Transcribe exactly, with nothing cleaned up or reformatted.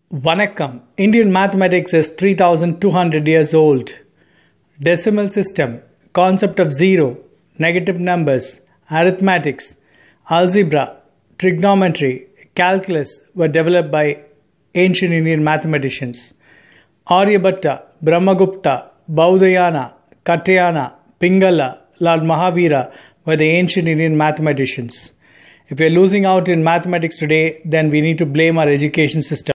Vanakkam. Indian mathematics is three thousand two hundred years old. Decimal system, concept of zero, negative numbers, arithmetics, algebra, trigonometry, calculus were developed by ancient Indian mathematicians. Aryabhatta, Brahmagupta, Baudayana, Katyayana, Pingala, Lord Mahavira were the ancient Indian mathematicians. If we are losing out in mathematics today, then we need to blame our education system.